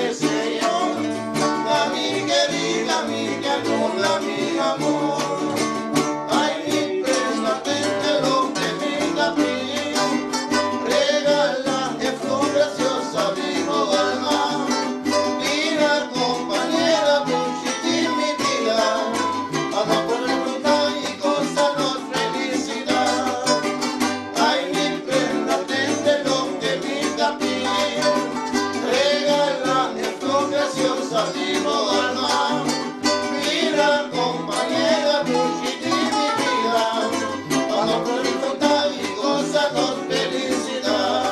deseo, a mi querida amiga, con la mi amor. Ay, mi prenda, tente lo que mi capillo, regala esto preciosa, vivo alma. Mira, compañera, dulce de mi vida, vamos por el fruta y gózanos felicidad. Ay, mi prenda, tente lo que mi capillo, regala esto preciosa, vivo alma. Mira, compañera, dulce de mi vida, vamos por el fruta y gózanos felicidad.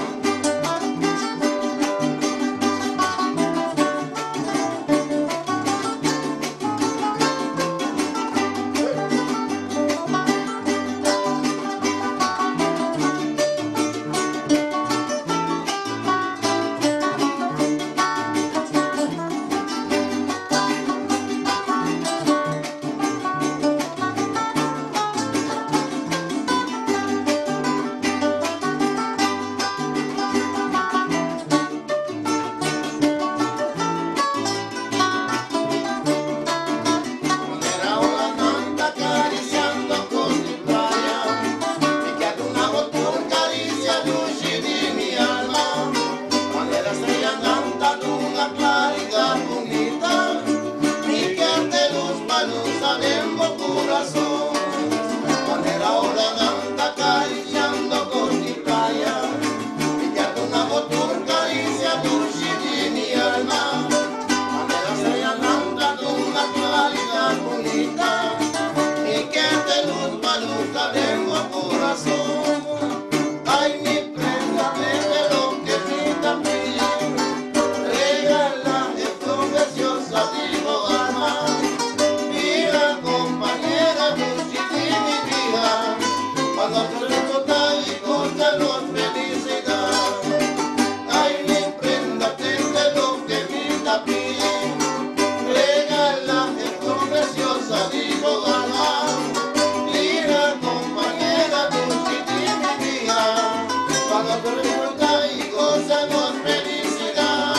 Era una manta acariciando con mi playa, y que alguna voz por caricia dulce de mi alma. Cuando era estrella cantando una claridad bonita, y que de luz palusa de mi corazón. Cuando era hora canta acariciando con mi playa, y que alguna voz por caricia dulce de mi alma. Cuando era estrella cantando una claridad bonita, y que de luz palusa de mi corazón. Ay, mi prenda, vete lo que mi capilla, regala esto preciosa, digo alma. Mira, compañera, dulce de mi vida, cuando tú le totas y gózanos felicidad. Ay, mi prenda, tente lo que mi capilla, regala esto preciosa, digo alma. Mira, compañera, dulce de mi vida, cuando tú le totas y gózanos felicidad.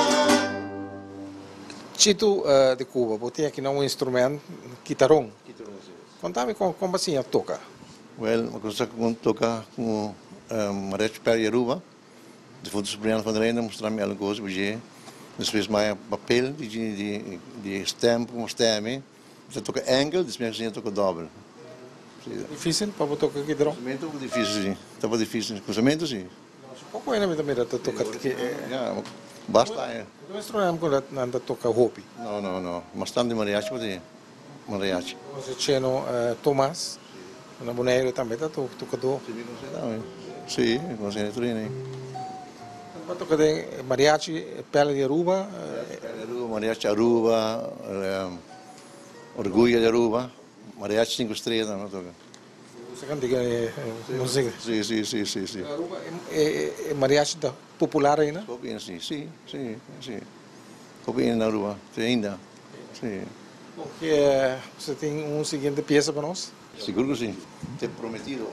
Chito de Cuba, você tem aqui um instrumento, guitarrão. Contame como assim toca. Well, uma coisa que toca com Mariachi Pele Yoruba, depois do Brian van der Reina mostrar-me alguma coisa, porque depois mais papel de stem, como stem, você toca angle, depois você toca double. Difícil para você tocar guitarrão? Cruzamento é difícil, sim. Estava difícil. Cruzamento, sim. Pouco ainda me também toca. Basta, é. O instrumento que anda toca hobby. Não. Bastante mariachi, pode mariachi. Você tinha Tomás, na boneira também tá tocador. Sim, consegue tudo, né? Vai tocar de mariachi, Pele de Aruba. Mariachi Aruba, Orgulho de Aruba, Mariachi 5 estrelas, não toca. Você canta música. Sim. Aruba é mariachi popular aí, né? Copinha, sim. Copinha na Aruba, ainda. Sim. Porque você tem seguinte peça para nós? Seguro que sim. Te prometido.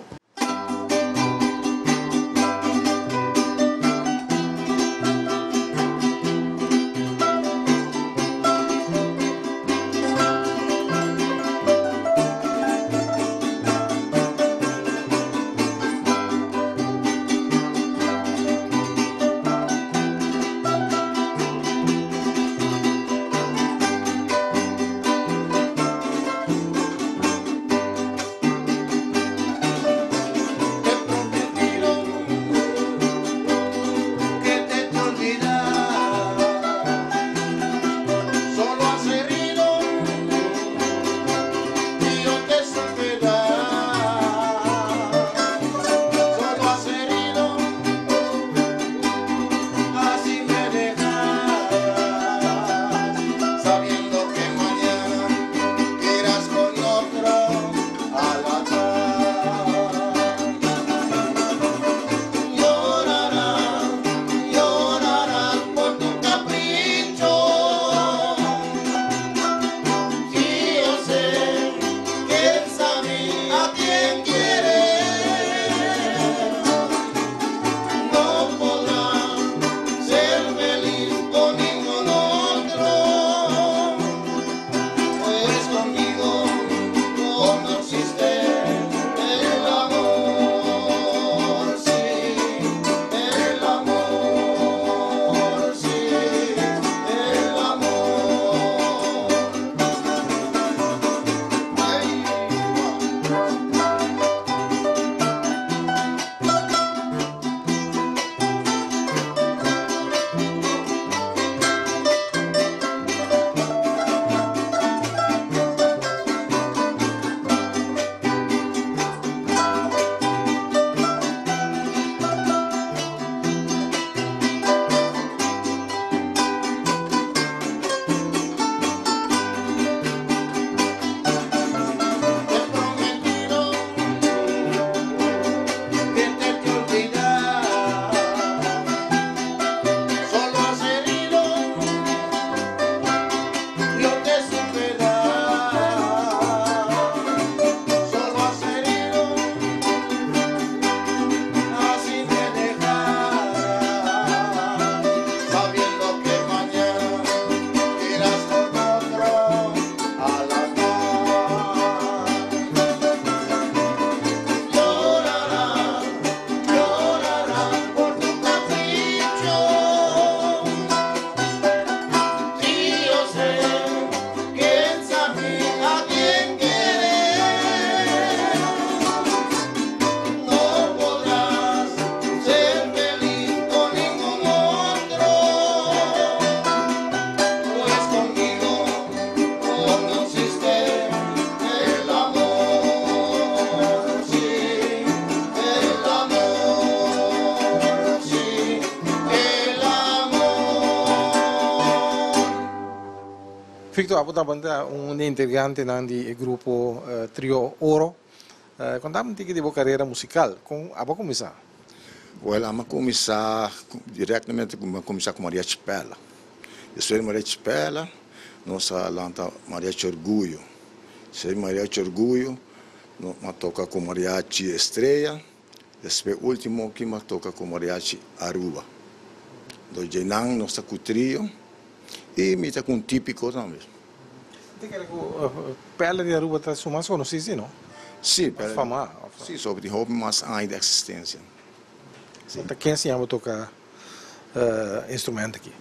Victor, apo também um integrante do grupo Trio Oro. Contame um pouco de sua carreira musical. Apo começar? Well, vamos começar diretamente com Maria Chipela. Eu sou Maria Chipela, nossa lanta Mariachi Orgulho. Sei Mariachi Orgulho, nós toca com Mariachi Estrela, depois último que nós toca com Mariachi Aruba. Do Jenang, nossa cutrio, e me tá com típico também. Tem que Pela de Aruba está mais conhecida, não? Sim, Fama. Sim, sobre o hobby, mas ainda existência. Então, quem se ama tocar instrumento aqui?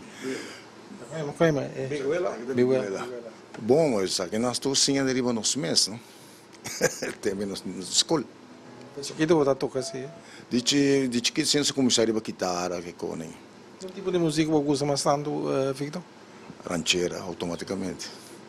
Bihuela. Bom, mas aqui nós estamos sim deriva nos meses, não? Também na escola. Aqui tu vai tocar assim? De que ciência começar a guitarra, que conem. Que tipo de música você gosta mais tanto, Victor? Ranchera, automaticamente.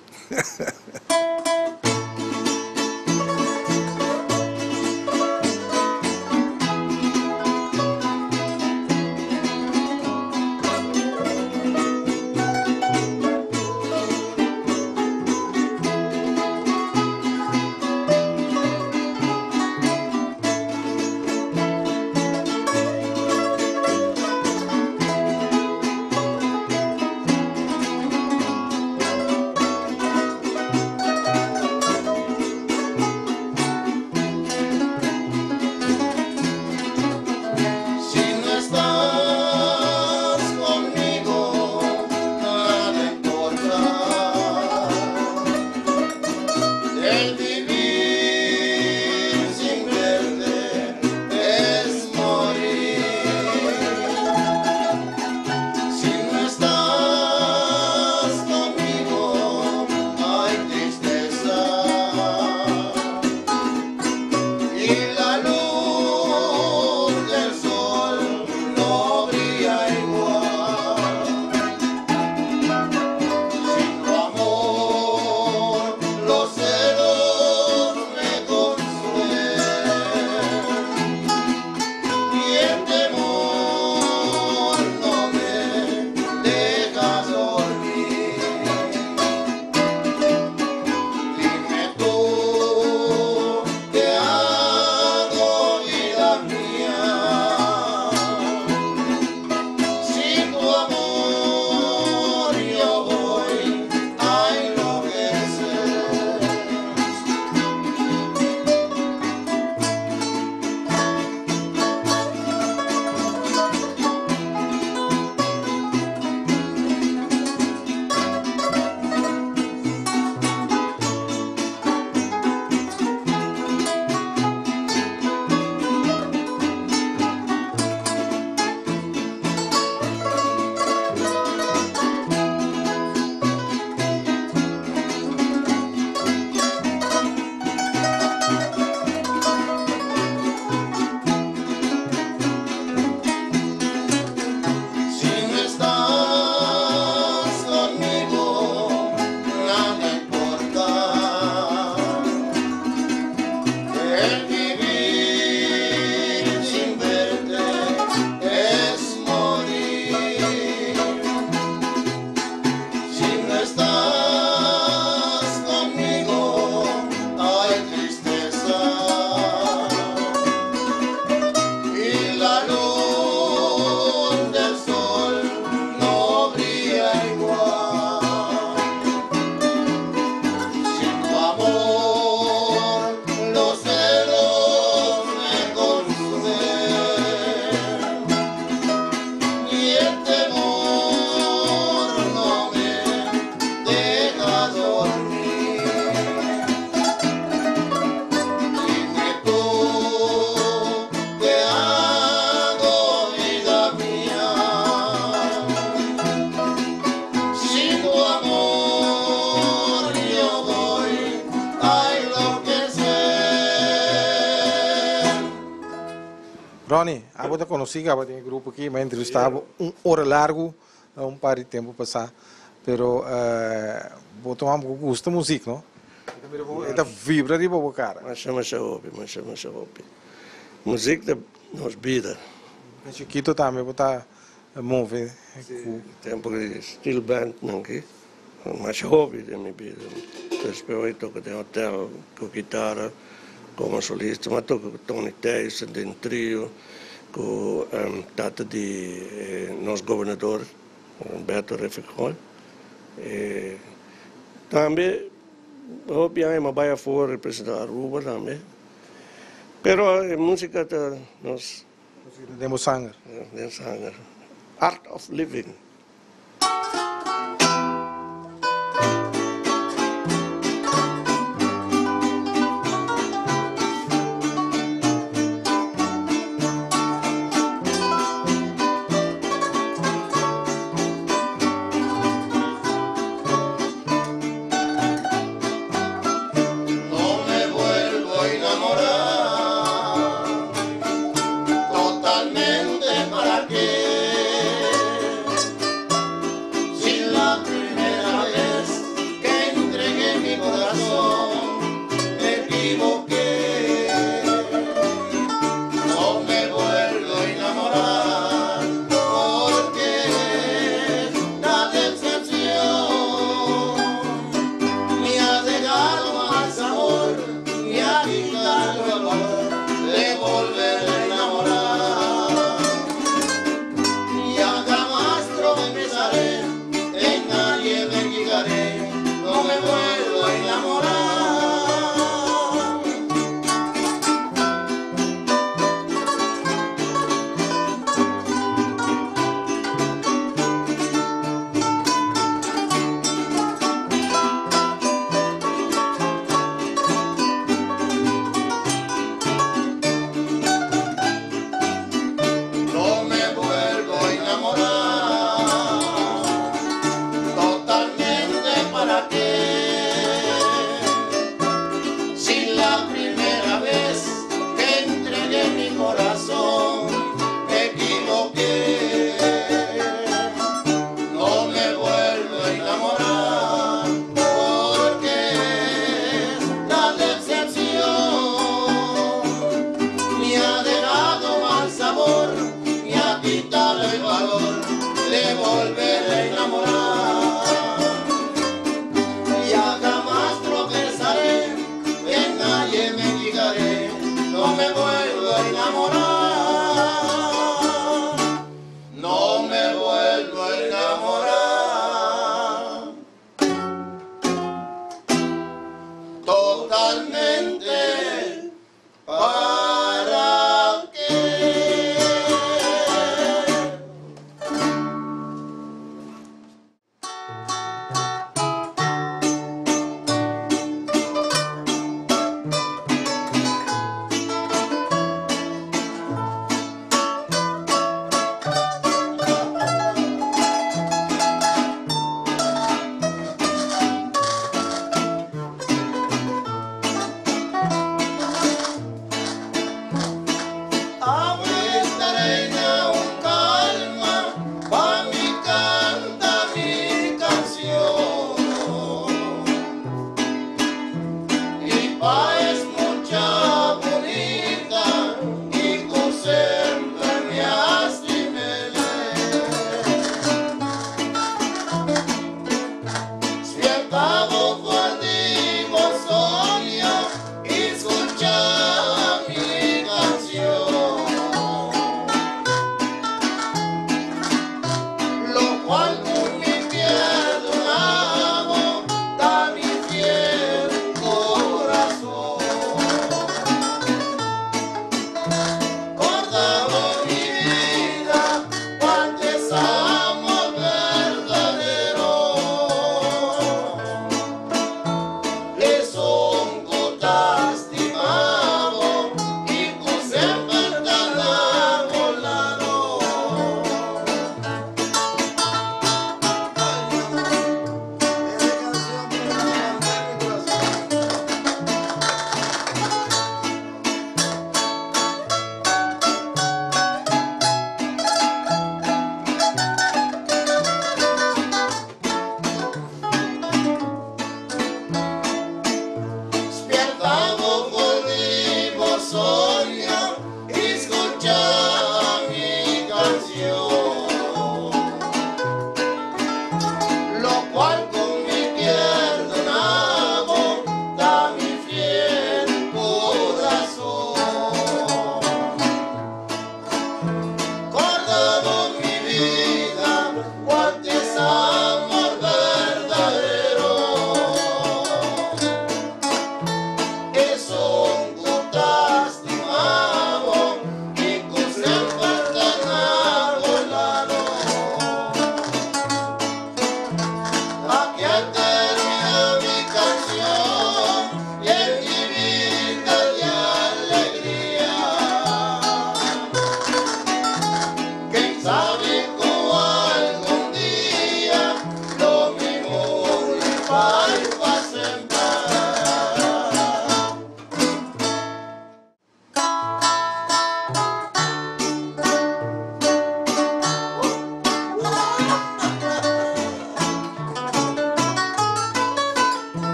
Ronnie, eu conheci um grupo aqui, me entrevistava hora largo, par de tempo passar, pero vou tomar um gosto da música, não? Ela vibra de boa cara. Mas hopi. Música da nossa vida. Chiquito também, botar move. Tempo de steel band, não que? más hobby de mi vida. Después hoy toco de hotel con guitarra, como solista, ma toco con Tony Tyson, de un trio, con tata de nos governador, Beto Refijol. También, obviamente, voy a for representar Aruba también. Pero en música nos Demos sangre. Art of Living. No me vuelvo a enamorar, totalmente para qué.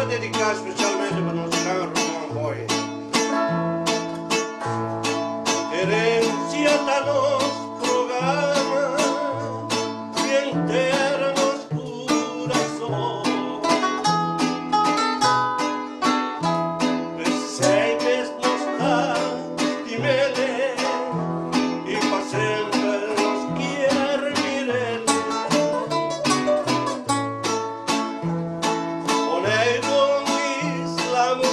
dedicar especialmente para nosso caro Romão Boy. Herencia da nos programa e enterra nos coração. Recebes nos dá de mele e para sempre nos quer viver. Onego Islam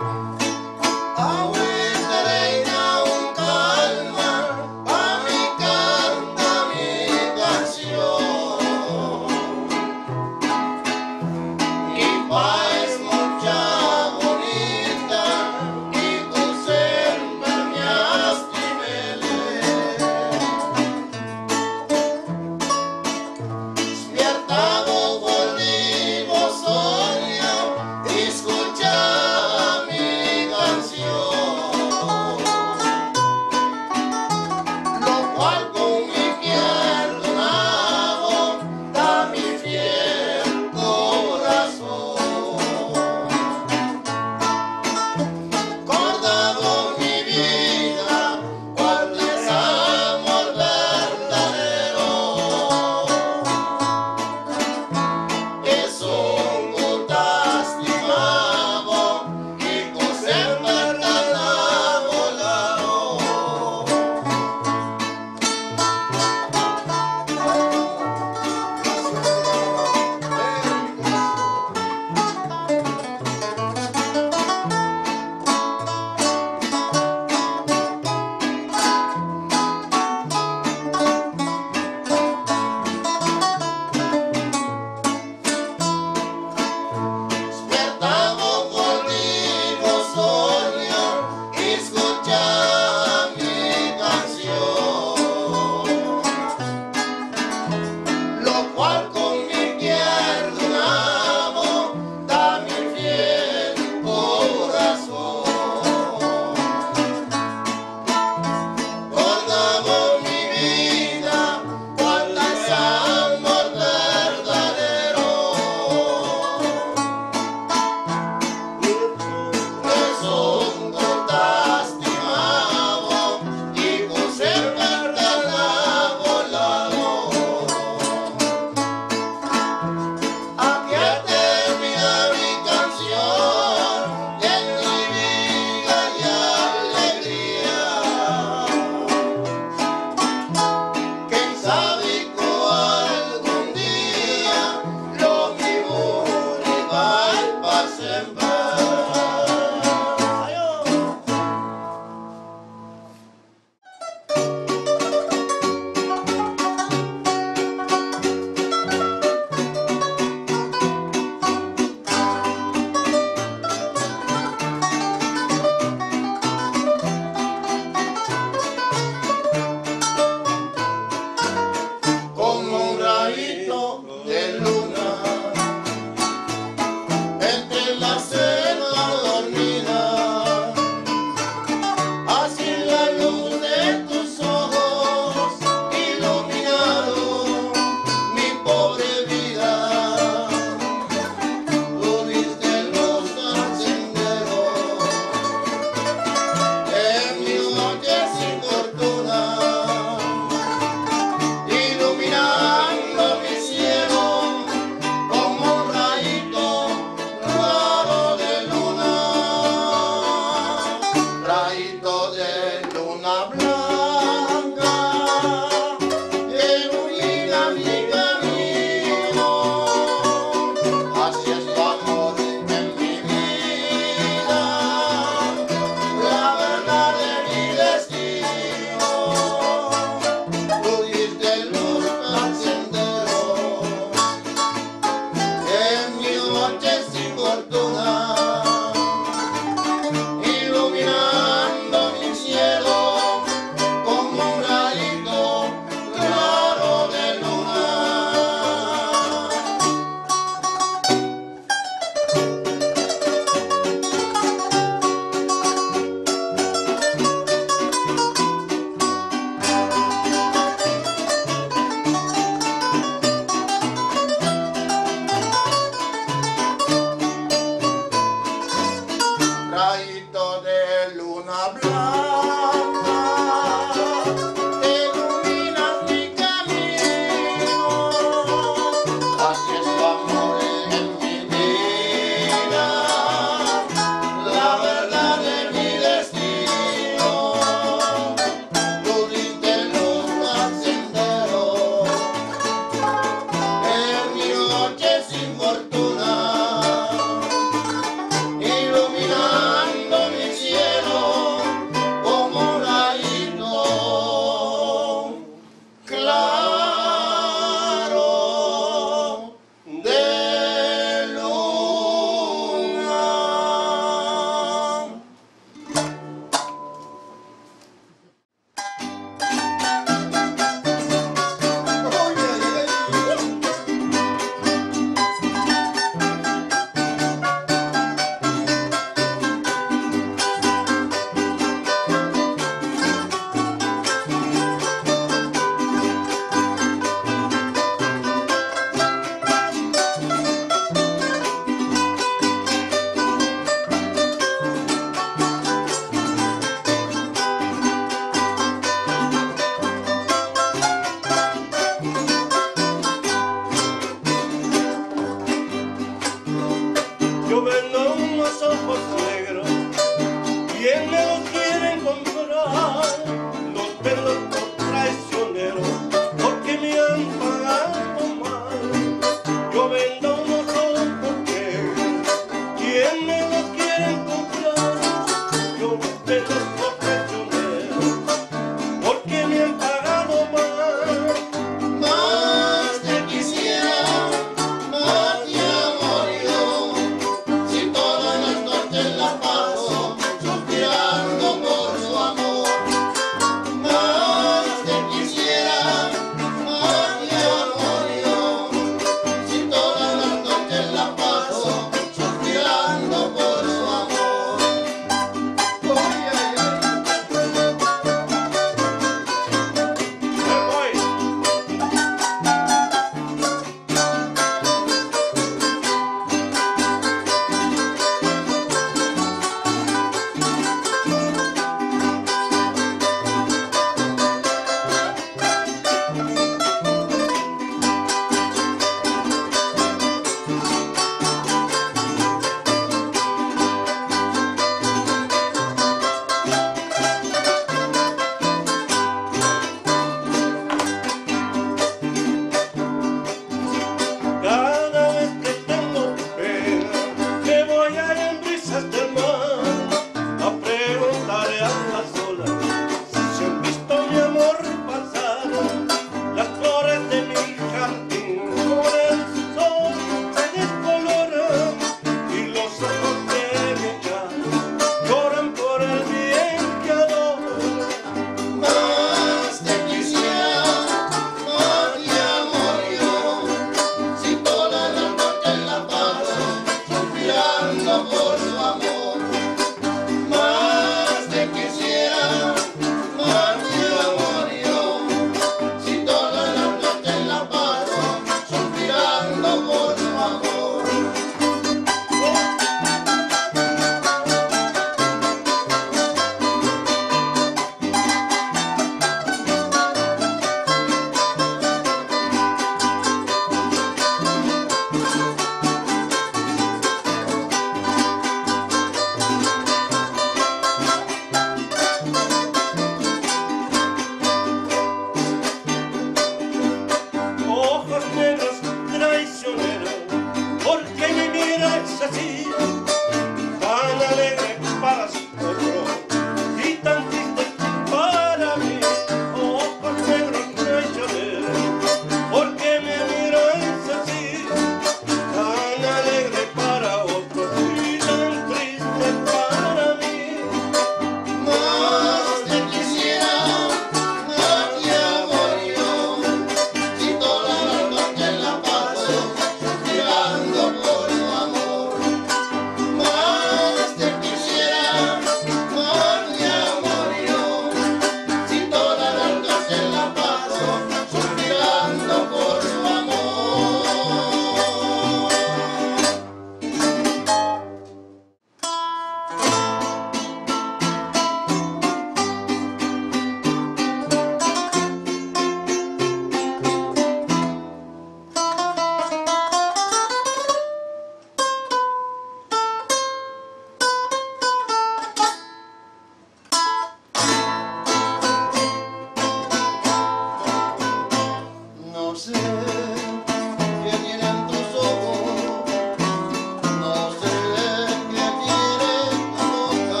sé qué tienen tus ojos, no sé qué tiene tu boca,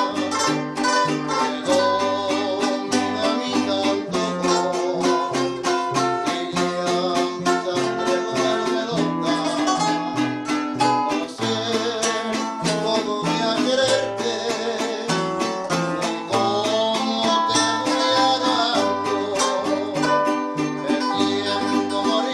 que domina mi canto, y guía mi sangre volverme loca. No sé cómo voy a quererte, ni cómo te voy a dar. Me siento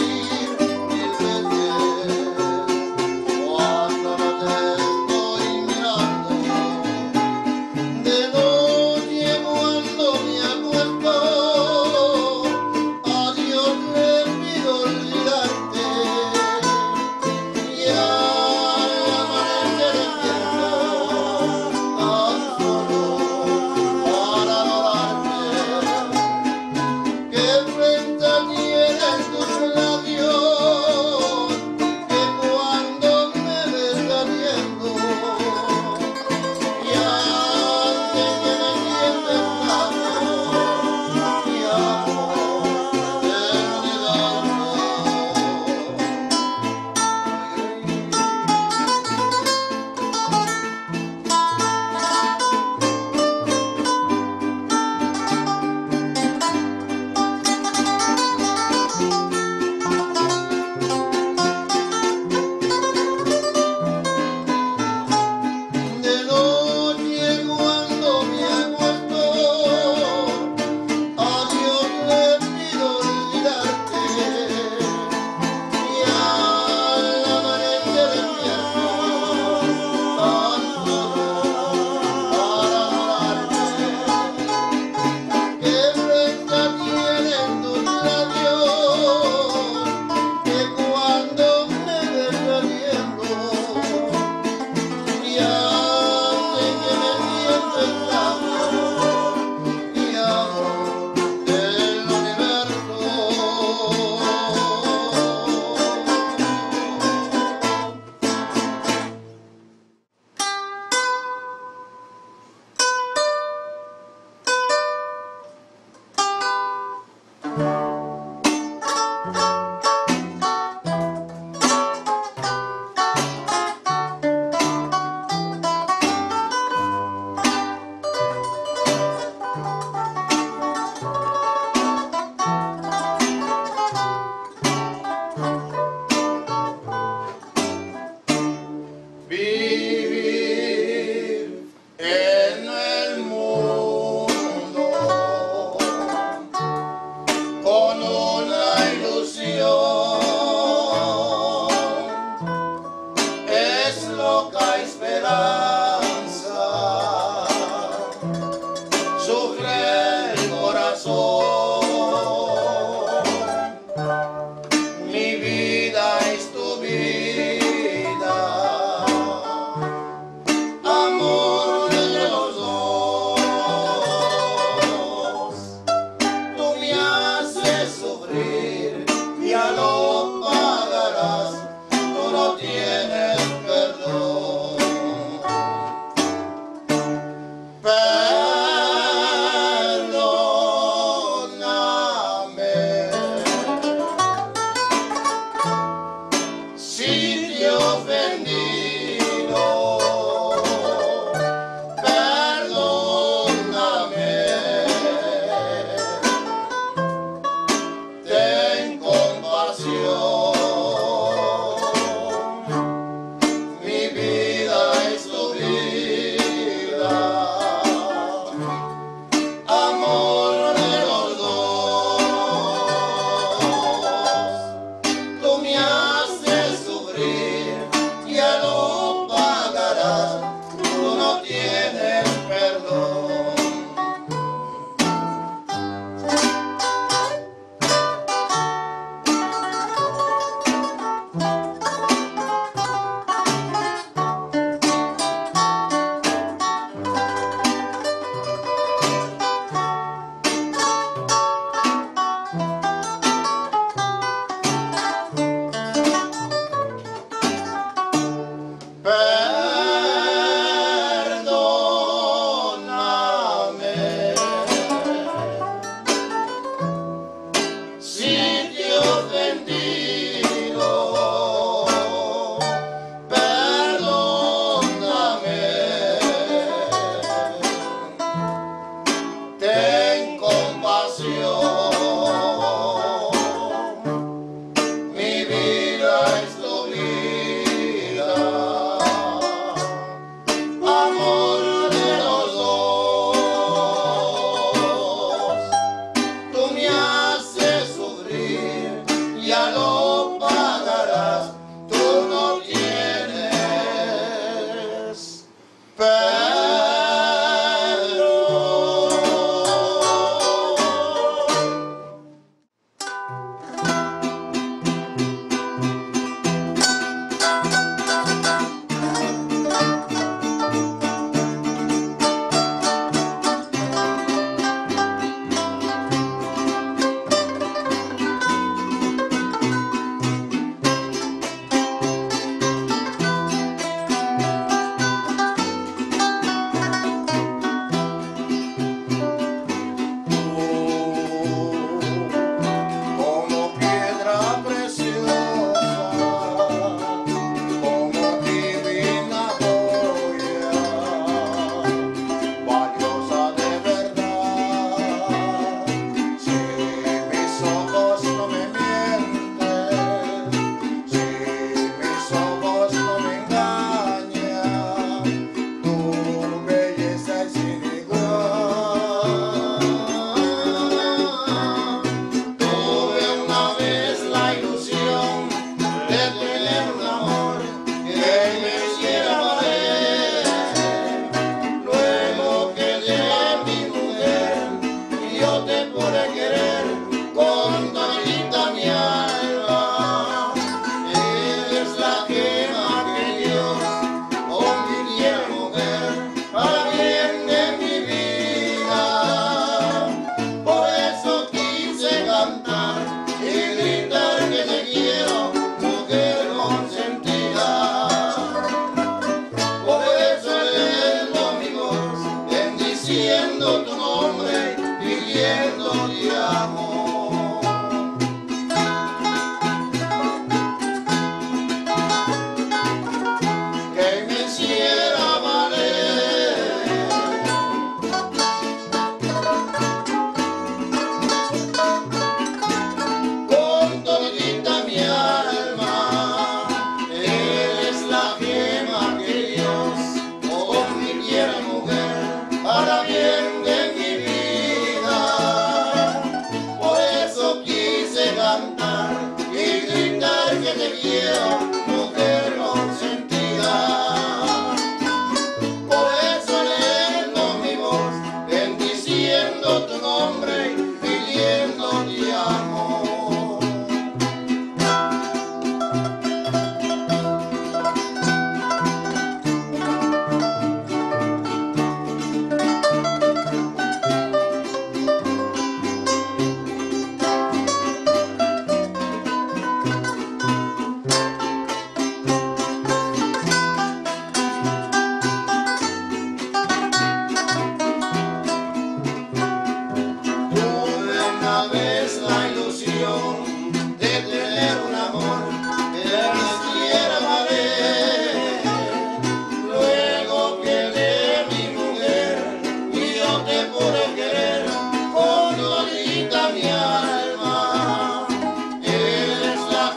cantar y gritar que te quiero, mujer consentida. Por eso leendo mi voz, bendiciendo tu nombre y pidiendo te amo.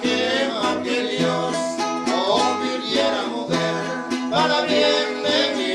Para bien de mi